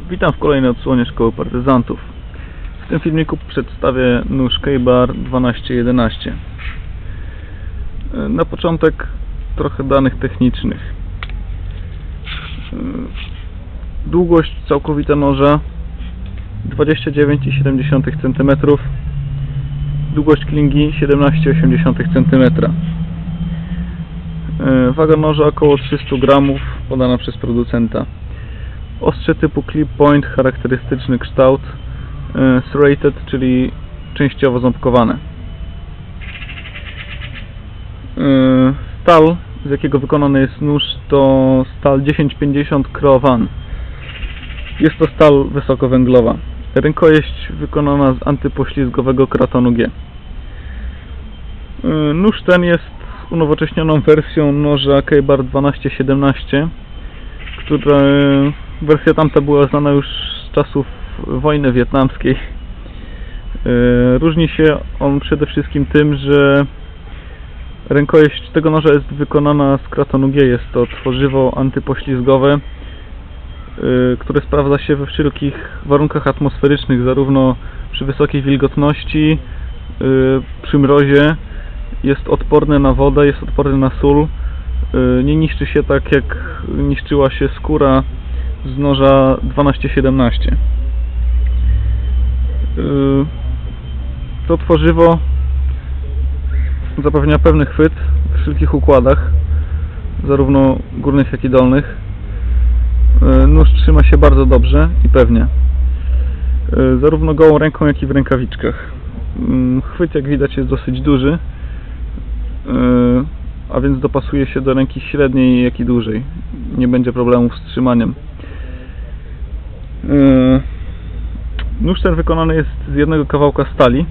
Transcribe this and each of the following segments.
Witam w kolejnej odsłonie Szkoły Partyzantów. W tym filmiku przedstawię nóż Ka-Bar 1211. Na początek trochę danych technicznych. Długość całkowita noża 29,7 cm. Długość klingi 17,8 cm. Waga noża około 300 g, podana przez producenta. Ostrze typu clip point, charakterystyczny kształt, serrated, czyli częściowo ząbkowane. Stal, z jakiego wykonany jest nóż, to stal 1050 Crow'Van. Jest to stal wysokowęglowa. Rękojeść wykonana z antypoślizgowego kratonu G. Nóż ten jest unowocześnioną wersją noża Ka-Bar 1217, która wersja tamta była znana już z czasów wojny wietnamskiej. Różni się on przede wszystkim tym, że rękojeść tego noża jest wykonana z kratonu G. Jest to tworzywo antypoślizgowe, które sprawdza się we wszelkich warunkach atmosferycznych, zarówno przy wysokiej wilgotności, przy mrozie. Jest odporny na wodę, jest odporny na sól. Nie niszczy się tak, jak niszczyła się skóra z noża 1217. To tworzywo zapewnia pewny chwyt w wszelkich układach, zarówno górnych, jak i dolnych. Nóż trzyma się bardzo dobrze i pewnie, zarówno gołą ręką, jak i w rękawiczkach. Chwyt, jak widać, jest dosyć duży, a więc dopasuje się do ręki średniej, jak i dużej. Nie będzie problemów z trzymaniem. Nóż ten wykonany jest z jednego kawałka stali,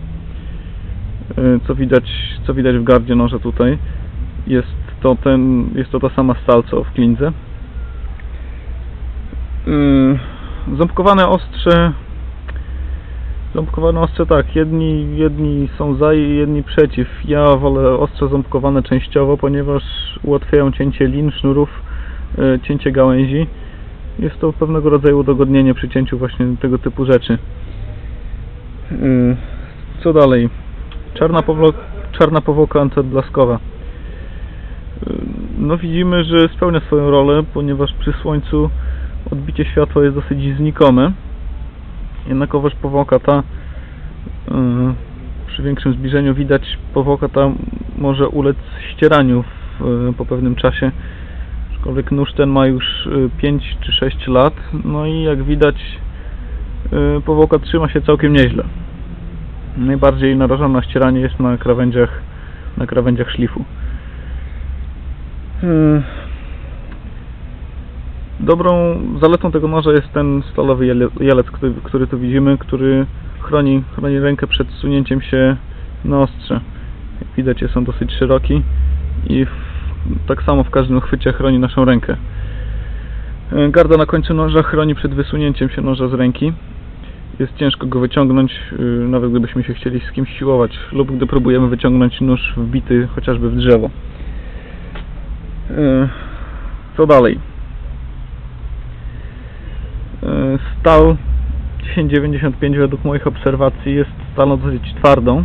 co widać w gardzie noża tutaj. Jest to ta sama stal, co w klindze. Ząbkowane ostrze tak, jedni są za i jedni przeciw. Ja wolę ostrze ząbkowane częściowo, ponieważ ułatwiają cięcie lin, sznurów, cięcie gałęzi. Jest to pewnego rodzaju udogodnienie przy cięciu właśnie tego typu rzeczy. Co dalej? Czarna powłoka antyodblaskowa. No widzimy, że spełnia swoją rolę, ponieważ przy słońcu odbicie światła jest dosyć znikome. Jednakowoż powłoka ta, przy większym zbliżeniu widać, powłoka ta może ulec ścieraniu po pewnym czasie. Aczkolwiek nóż ten ma już 5 czy 6 lat, no i jak widać, powłoka trzyma się całkiem nieźle. Najbardziej narażona na ścieranie jest na krawędziach szlifu. Dobrą zaletą tego noża jest ten stalowy jelec, który tu widzimy, który chroni rękę przed sunięciem się na ostrze. Jak widać, jest on dosyć szeroki i tak samo w każdym chwycie chroni naszą rękę. Garda na końcu noża chroni przed wysunięciem się noża z ręki. Jest ciężko go wyciągnąć, nawet gdybyśmy się chcieli z kimś siłować, lub gdy próbujemy wyciągnąć nóż wbity chociażby w drzewo. Co dalej? Stal 1095 według moich obserwacji jest stalą dosyć twardą.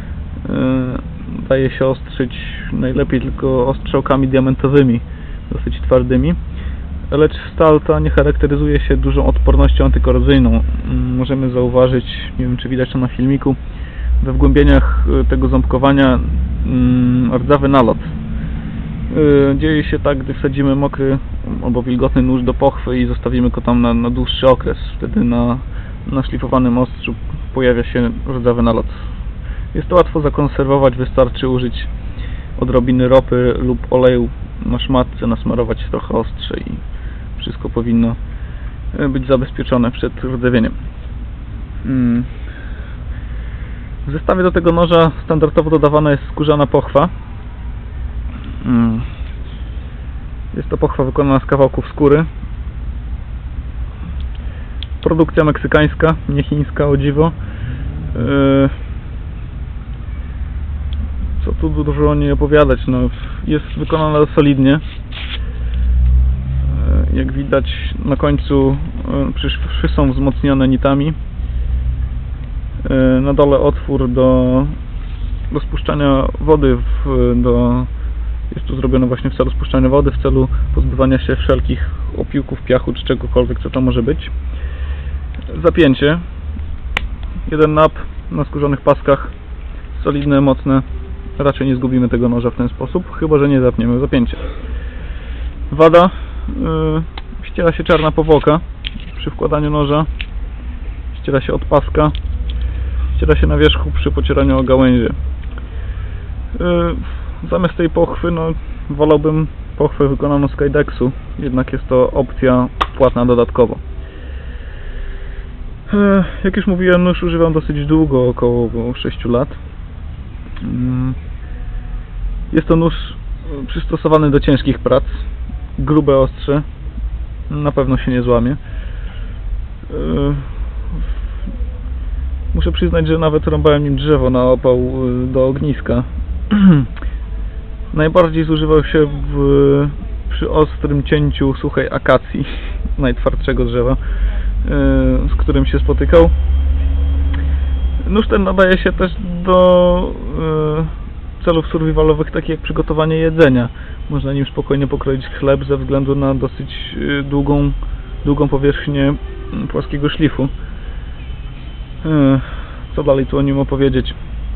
Daje się ostrzyć najlepiej tylko ostrzałkami diamentowymi, dosyć twardymi. Lecz stal ta nie charakteryzuje się dużą odpornością antykorozyjną. Możemy zauważyć, nie wiem czy widać to na filmiku, we wgłębieniach tego ząbkowania rdzawy nalot. Dzieje się tak, gdy wsadzimy mokry albo wilgotny nóż do pochwy i zostawimy go tam na dłuższy okres. Wtedy na szlifowanym ostrzu pojawia się rdzawy nalot. Jest to łatwo zakonserwować, wystarczy użyć odrobiny ropy lub oleju na szmatce, nasmarować trochę ostrze i wszystko powinno być zabezpieczone przed rdzewieniem. W zestawie do tego noża standardowo dodawana jest skórzana pochwa. Jest to pochwa wykonana z kawałków skóry. Produkcja meksykańska, nie chińska, o dziwo. Co tu dużo o niej opowiadać, no, jest wykonana solidnie. Jak widać, na końcu szwy są wzmocnione nitami. Na dole otwór do spuszczania wody, jest tu zrobione właśnie w celu spuszczania wody, w celu pozbywania się wszelkich opiłków, piachu czy czegokolwiek, co to może być. Zapięcie. Jeden nap na skórzanych paskach, solidne, mocne. Raczej nie zgubimy tego noża w ten sposób, chyba że nie zapniemy zapięcie. Wada. Ściera się czarna powłoka przy wkładaniu noża. Ściera się od paska. Ściera się na wierzchu przy pocieraniu o gałęzie. Zamiast tej pochwy, wolałbym pochwę wykonaną z Kydex-u, jednak jest to opcja płatna dodatkowo. Jak już mówiłem, nóż używam dosyć długo, około 6 lat. Jest to nóż przystosowany do ciężkich prac, grube ostrze, na pewno się nie złamie. Muszę przyznać, że nawet rąbałem nim drzewo na opał do ogniska. Najbardziej zużywał się przy ostrym cięciu suchej akacji, najtwardszego drzewa, z którym się spotykał. Nóż ten nadaje się też do celów survivalowych, takich jak przygotowanie jedzenia. Można nim spokojnie pokroić chleb ze względu na dosyć długą powierzchnię płaskiego szlifu. Co dalej tu o nim opowiedzieć?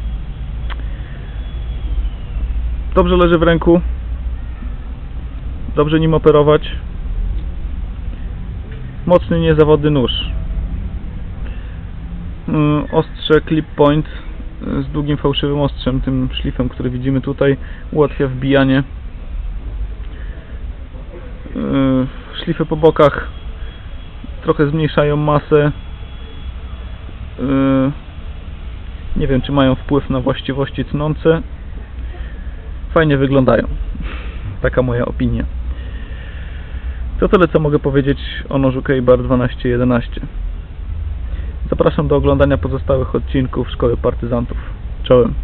Dobrze leży w ręku, dobrze nim operować. Mocny, niezawodny nóż. Ostrze clip point z długim fałszywym ostrzem, tym szlifem, który widzimy tutaj, ułatwia wbijanie. Szlify po bokach trochę zmniejszają masę. Nie wiem, czy mają wpływ na właściwości tnące. Fajnie wyglądają. Taka moja opinia. To tyle, co mogę powiedzieć o nożu Ka-Bar 1211. Zapraszam do oglądania pozostałych odcinków Szkoły Partyzantów. Czołem.